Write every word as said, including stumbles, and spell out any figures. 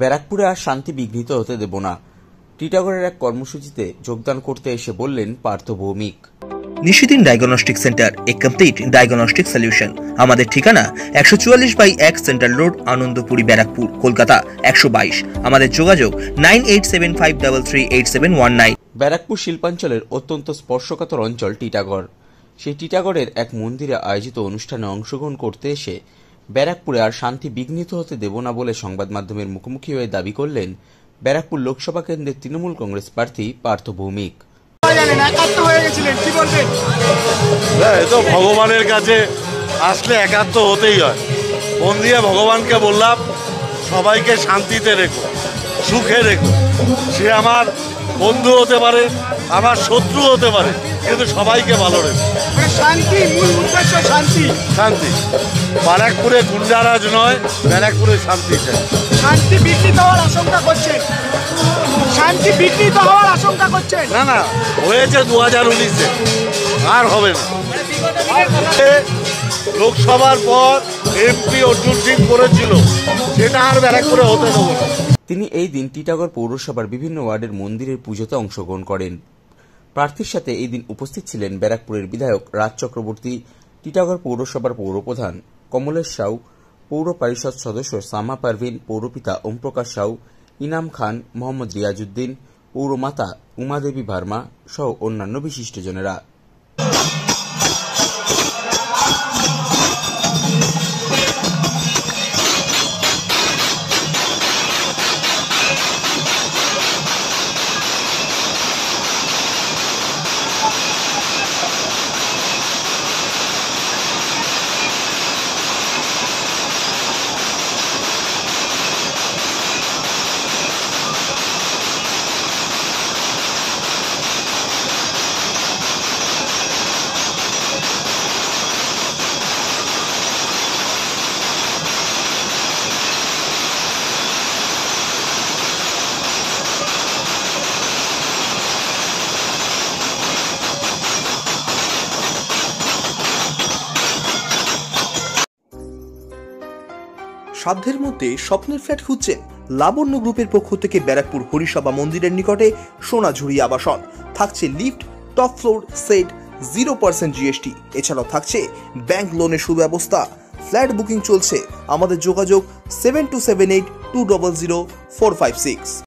ব্যারাকপুরে আর শান্তি বিঘ্নিত হতে দেব না, টিটাগড়ের এক কর্মসূচিতে যোগদান করতে এসে বললেন Partha Bhowmik. Nishidin diagnostic centre, a complete diagnostic solution. আমাদের ঠিকানা একশো চুয়াল্লিশ বাই এক সেন্ট্রাল রোড, আনন্দপুরি, ব্যারাকপুর, কলকাতা একশো বাইশ। আমাদের যোগাযোগ nine eight seven five three three eight seven one nine. Barrackpore শিল্পাঞ্চলের অত্যন্ত স্পর্শকাতর অঞ্চল টিটাগড়। সেই টিটাগড়ের এক মন্দিরে আয়োজিত অনুষ্ঠানে অংশগ্রহণ করতে এসে ব্যারাকপুরে আর শান্তি বিঘ্নিত হতে দেব না বলে সংবাদ মাধ্যমের মুখোমুখি হয়ে দাবি করলেন ব্যারাকপুর লোকসভা কেন্দ্রের তৃণমূল কংগ্রেস প্রার্থী পার্থ ভৌমিক। ভগবানের কাছে আসলে একাত্ম হতেই হয়। মন দিয়ে ভগবানকে বললাম, সবাইকে শান্তিতে রেখো, সুখে রেখো। সে আমার বন্ধু হতে পারে, আমার শত্রু হতে পারে, কিন্তু সবাইকে ভালো রেখো। শান্তি মূল উদ্দেশ্য, শান্তি শান্তি ব্যারাকপুরে গুন্ডারাজ নয়, ব্যারাকপুরে শান্তি চাই। শান্তি বিঘ্নিত হওয়ার আশঙ্কা করছেন? শান্তি বিঘ্নিত হওয়ার আশঙ্কা করছেন? না না, হয়েছে দু হাজার উনিশে, আর হবে না। লোকসভার পর এমপি অর্জুন সিং করেছিল, সেটা আর ব্যারাকপুরে হতে দেব না। তিনি এই দিন টিটাগড় পৌরসভার বিভিন্ন ওয়ার্ডের মন্দিরের পুজোতে অংশগ্রহণ করেন। প্রার্থীর সাথে এই দিন উপস্থিত ছিলেন ব্যারাকপুরের বিধায়ক রাজ চক্রবর্তী, টিটাগড় পৌরসভার পৌরপ্রধান কমলেশ সাউ, পৌর পরিষদ সদস্য সামা পারভিন, পৌরপিতা ওমপ্রকাশ সাউ, ইনাম খান, মোহাম্মদ রিয়াজউদ্দিন, পৌরমাতা উমাদেবী ভার্মা সহ অন্যান্য বিশিষ্টজনেরা। সাধ্যের মধ্যে স্বপ্নের ফ্ল্যাট খুঁজছেন? লাবণ্য গ্রুপের পক্ষ থেকে ব্যারাকপুর হরিসভা মন্দিরের নিকটে সোনাঝুরি আবাসন। থাকছে lift, top floor set, zero percent GST. এছাড়াও থাকছে ব্যাংক লোনের সুব্যবস্থা। ফ্ল্যাট বুকিং চলছে। আমাদের যোগাযোগ seven two seven eight two double zero four five six.